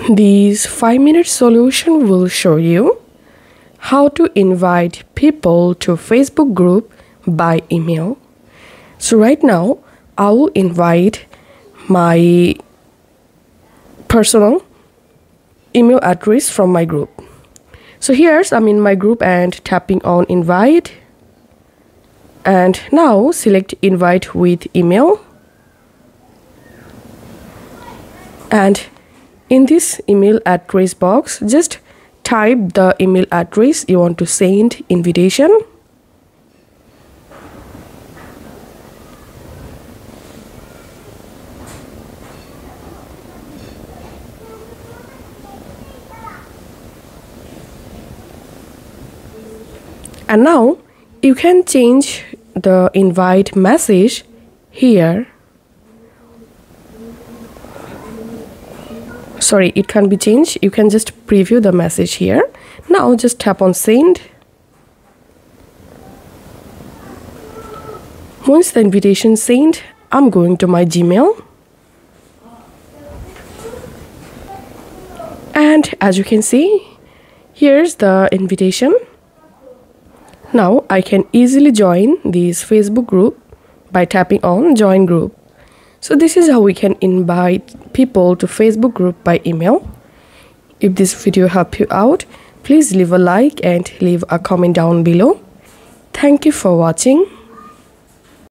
This 5-minute solution will show you how to invite people to Facebook group by email. So right now, I will invite my personal email address from my group. So here's I'm in my group and tapping on invite. And now select invite with email. And in this email address box, just type the email address you want to send invitation. And now you can change the invite message here. Sorry, it can be changed. You can just preview the message here. Now just tap on send. Once the invitation is sent, I'm going to my Gmail. And as you can see, here's the invitation. Now I can easily join this Facebook group by tapping on join group. So this is how we can invite people to Facebook group by email. If this video helped you out, please leave a like and leave a comment down below. Thank you for watching.